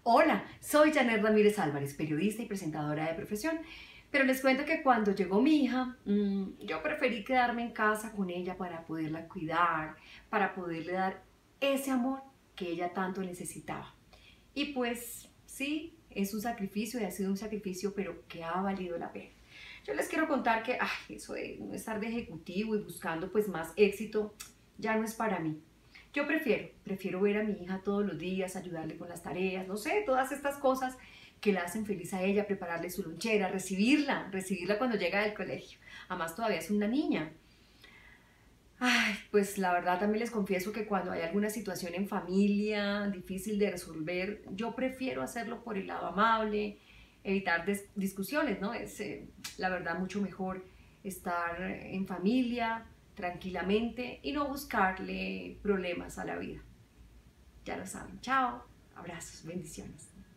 Hola, soy Janet Ramírez Álvarez, periodista y presentadora de profesión, pero les cuento que cuando llegó mi hija, yo preferí quedarme en casa con ella para poderla cuidar, para poderle dar ese amor que ella tanto necesitaba. Y pues sí, es un sacrificio y ha sido un sacrificio, pero que ha valido la pena. Yo les quiero contar que eso de no estar de ejecutivo y buscando pues más éxito ya no es para mí. Yo prefiero ver a mi hija todos los días, ayudarle con las tareas, no sé, todas estas cosas que la hacen feliz a ella, prepararle su lonchera, recibirla cuando llega del colegio. Además todavía es una niña. Pues la verdad también les confieso que cuando hay alguna situación en familia difícil de resolver, yo prefiero hacerlo por el lado amable, evitar discusiones, ¿no? Es la verdad mucho mejor estar en familia, tranquilamente y no buscarle problemas a la vida. Ya lo saben. Chao. Abrazos. Bendiciones.